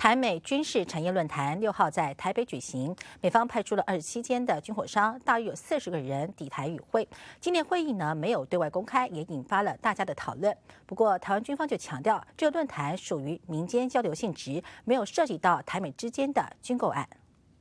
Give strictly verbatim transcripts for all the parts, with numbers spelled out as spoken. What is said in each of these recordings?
台美军事产业论坛六号在台北举行，美方派出了二十七间的军火商，大约有四十个人抵台与会。今年会议呢没有对外公开，也引发了大家的讨论。不过，台湾军方就强调，这个论坛属于民间交流性质，没有涉及到台美之间的军购案。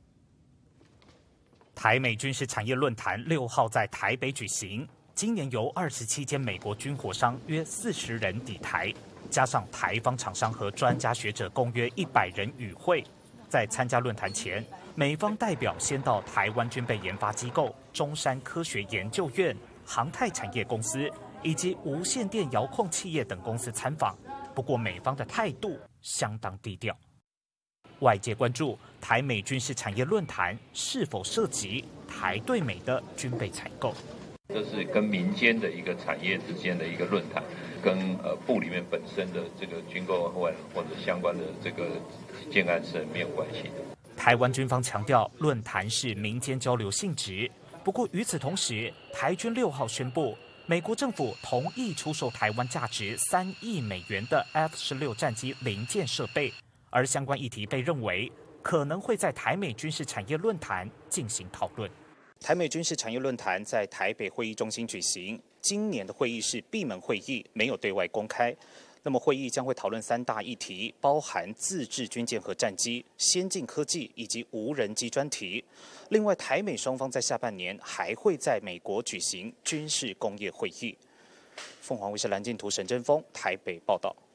台美军事产业论坛六号在台北举行，今年由二十七间美国军火商约四十人抵台。 加上台方厂商和专家学者共约一百人与会，在参加论坛前，美方代表先到台湾军备研发机构中山科学研究院、航太产业公司以及无线电遥控企业等公司参访。不过，美方的态度相当低调。外界关注台美军事产业论坛是否涉及台对美的军备采购。 这是跟民间的一个产业之间的一个论坛，跟呃部里面本身的这个军购或或者相关的这个建案是没有关系的。 台湾军方强调，论坛是民间交流性质。不过与此同时，台军六号宣布，美国政府同意出售台湾价值三亿美元的 F 十六战机零件设备，而相关议题被认为可能会在台美军事产业论坛进行讨论。 台美军事产业论坛在台北会议中心举行，今年的会议是闭门会议，没有对外公开。那么会议将会讨论三大议题，包含自制军舰和战机、先进科技以及无人机专题。另外，台美双方在下半年还会在美国举行军事工业会议。凤凰卫视蓝镜图沈真峰台北报道。